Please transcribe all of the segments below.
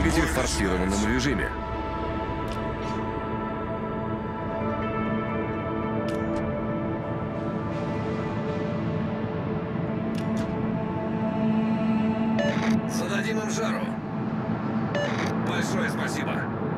Двигатель в форсированном режиме. Зададим им жару. Большое спасибо.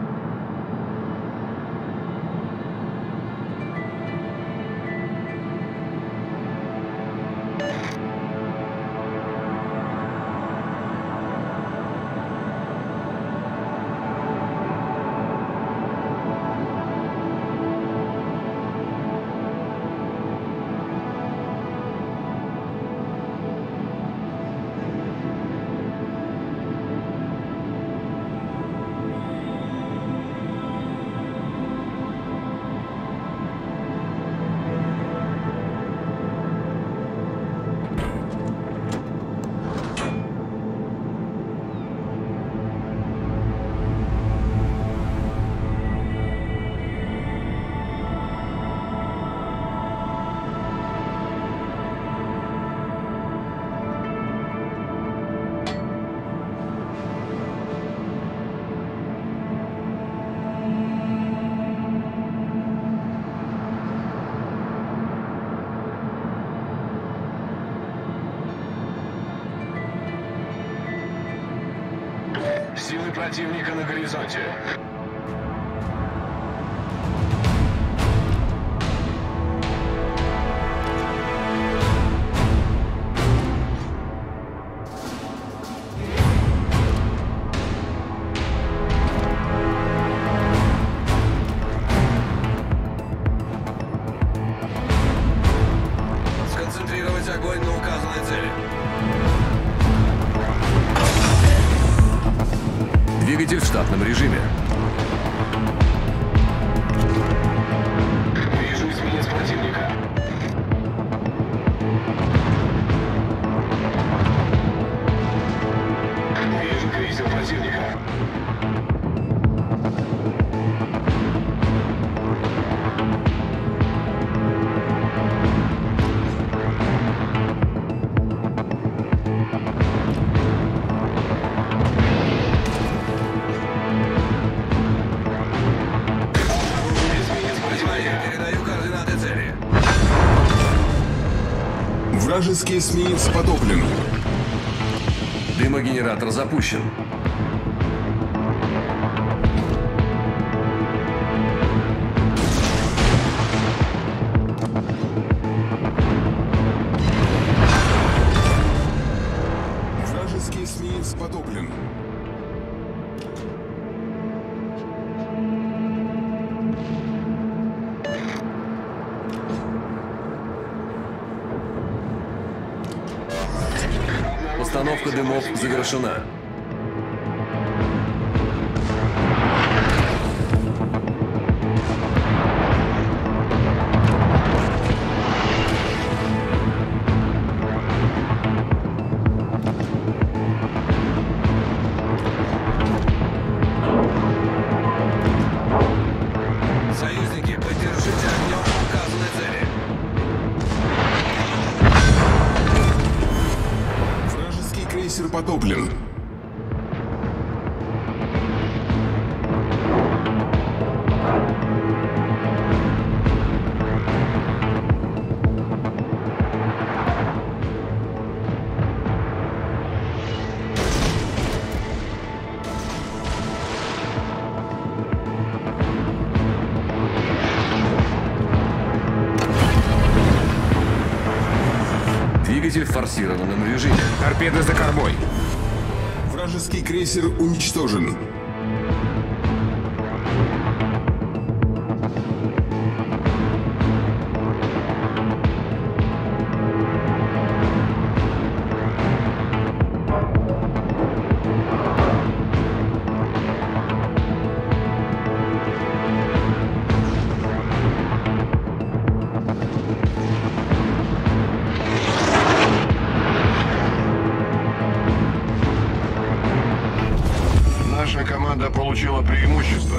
Силы противника на горизонте. Сконцентрировать огонь на указанной цели. Двигатель в штатном режиме. Вижу эсминец противника. Вижу крейсер противника. Передаю координаты цели. Вражеский эсминец потоплен. Дымогенератор запущен. Вражеский эсминец потоплен. Постановка дымов завершена. Союзники, поддержите огнем указанной цели. Вражеский крейсер потоплен. Двигатель в форсированном режиме. Торпеды за кормой. Вражеский крейсер уничтожен. Наша команда получила преимущество.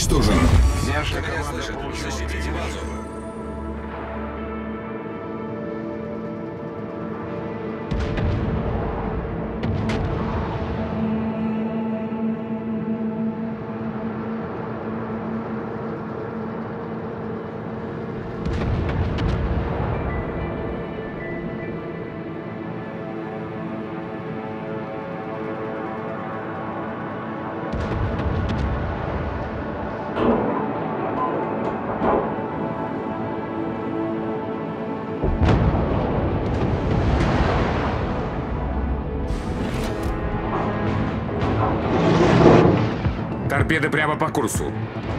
уничтожен. Наша Меня команда слышат. получила Защитите базу. Торпеды прямо по курсу.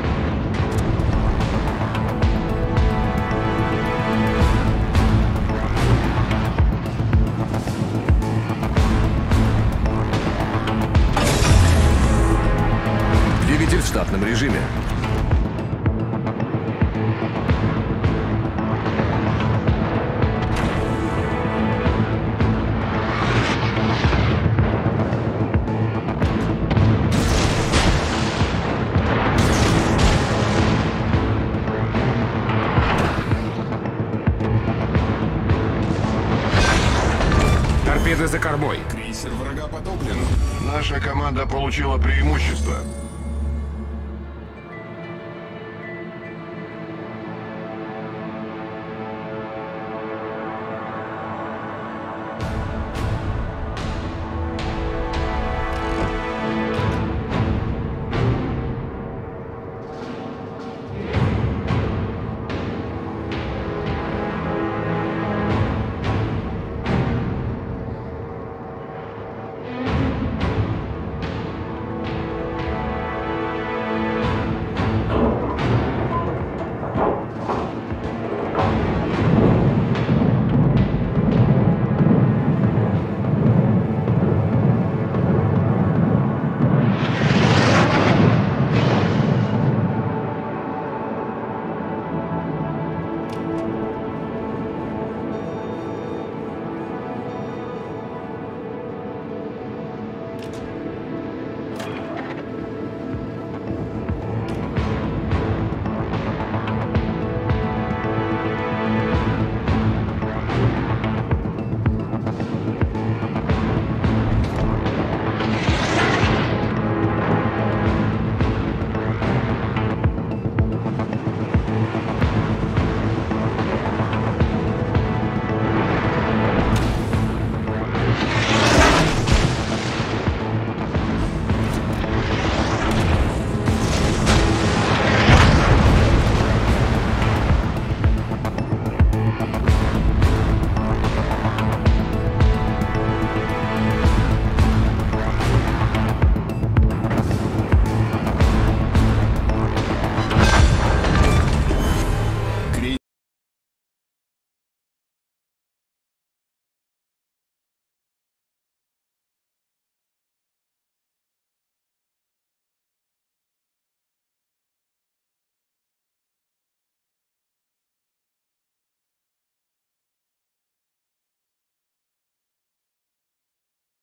Двигатель в штатном режиме. Торпеды за кормой. Крейсер врага потоплен. Наша команда получила преимущество.